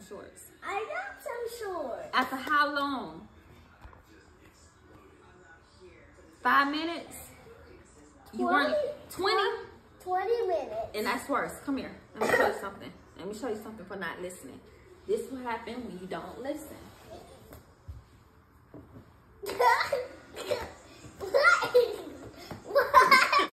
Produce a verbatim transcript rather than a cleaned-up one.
some shorts. I got some shorts. After how long? Five minutes? You weren't twenty? twenty minutes. And that's worse. Come here. Let me show you something. Let me show you something for not listening. This will happen when you don't listen.